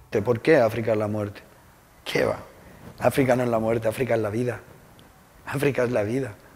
¿Por qué África es la muerte? ¿Qué va? África no es la muerte, África es la vida. África es la vida.